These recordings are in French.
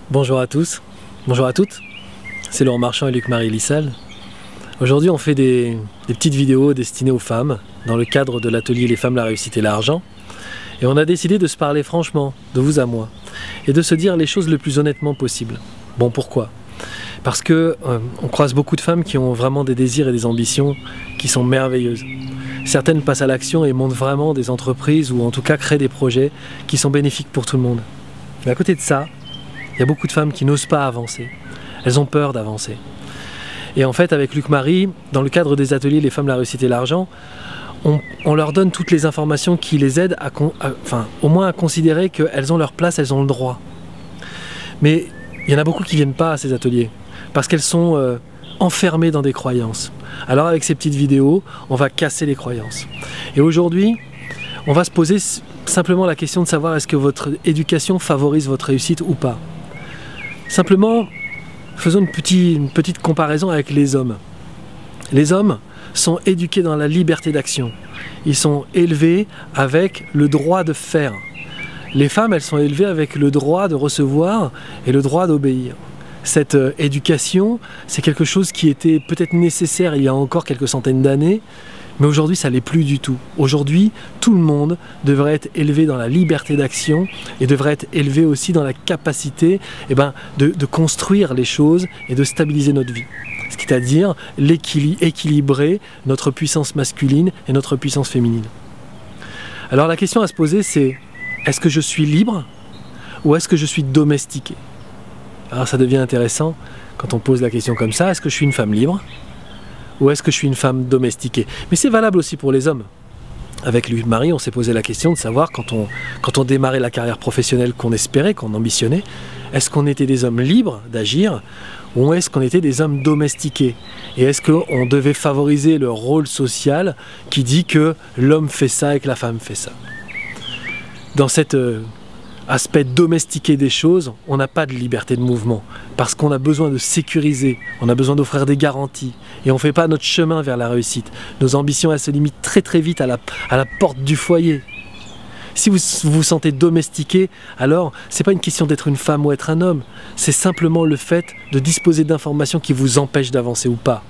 Bonjour à tous, bonjour à toutes, c'est Laurent Marchand et Luc-Marie Lissal. Aujourd'hui on fait des petites vidéos destinées aux femmes dans le cadre de l'atelier Les femmes, la réussite et l'argent. Et on a décidé de se parler franchement, de vous à moi, et de se dire les choses le plus honnêtement possible. Bon, pourquoi ? Parce que on croise beaucoup de femmes qui ont vraiment des désirs et des ambitions qui sont merveilleuses. Certaines passent à l'action et montent vraiment des entreprises ou en tout cas créent des projets qui sont bénéfiques pour tout le monde. Mais à côté de ça, il y a beaucoup de femmes qui n'osent pas avancer. Elles ont peur d'avancer. Et en fait, avec Luc-Marie, dans le cadre des ateliers Les femmes, la réussite et l'argent, on leur donne toutes les informations qui les aident au moins à considérer qu'elles ont leur place, elles ont le droit. Mais il y en a beaucoup qui ne viennent pas à ces ateliers parce qu'elles sont enfermées dans des croyances. Alors avec ces petites vidéos, on va casser les croyances. Et aujourd'hui, on va se poser simplement la question de savoir est-ce que votre éducation favorise votre réussite ou pas. Simplement, faisons une petite comparaison avec les hommes. Les hommes sont éduqués dans la liberté d'action. Ils sont élevés avec le droit de faire. Les femmes, elles sont élevées avec le droit de recevoir et le droit d'obéir. Cette éducation, c'est quelque chose qui était peut-être nécessaire il y a encore quelques centaines d'années, mais aujourd'hui ça l'est plus du tout. Aujourd'hui, tout le monde devrait être élevé dans la liberté d'action et devrait être élevé aussi dans la capacité de construire les choses et de stabiliser notre vie. C'est-à-dire équilibrer notre puissance masculine et notre puissance féminine. Alors la question à se poser c'est, est-ce que je suis libre ou est-ce que je suis domestiqué? Alors ça devient intéressant quand on pose la question comme ça, est-ce que je suis une femme libre ou est-ce que je suis une femme domestiquée? Mais c'est valable aussi pour les hommes. Avec Luc-Marie, on s'est posé la question de savoir, quand on démarrait la carrière professionnelle qu'on espérait, qu'on ambitionnait, est-ce qu'on était des hommes libres d'agir ou est-ce qu'on était des hommes domestiqués? Et est-ce qu'on devait favoriser le rôle social qui dit que l'homme fait ça et que la femme fait ça? Dans cet aspect domestiqué des choses, on n'a pas de liberté de mouvement parce qu'on a besoin de sécuriser, on a besoin d'offrir des garanties et on ne fait pas notre chemin vers la réussite. Nos ambitions, elles se limitent très vite à la porte du foyer. Si vous vous sentez domestiqué, alors c'est pas une question d'être une femme ou être un homme, c'est simplement le fait de disposer d'informations qui vous empêchent d'avancer ou pas.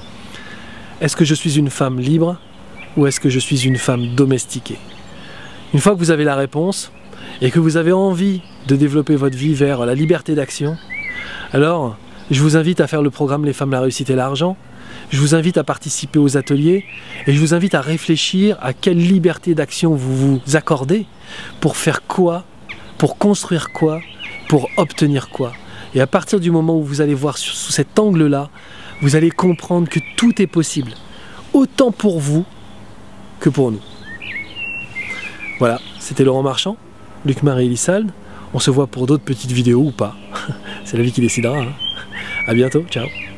Est-ce que je suis une femme libre ou est-ce que je suis une femme domestiquée? Une fois que vous avez la réponse et que vous avez envie de développer votre vie vers la liberté d'action, alors je vous invite à faire le programme Les femmes, la réussite et l'argent. Je vous invite à participer aux ateliers et je vous invite à réfléchir à quelle liberté d'action vous vous accordez pour faire quoi, pour construire quoi, pour obtenir quoi. Et à partir du moment où vous allez voir sous cet angle-là, vous allez comprendre que tout est possible, autant pour vous que pour nous. Voilà, c'était Laurent Marchand, Luc-Marie Lissal. On se voit pour d'autres petites vidéos ou pas. C'est la vie qui décidera. Hein. À bientôt, ciao.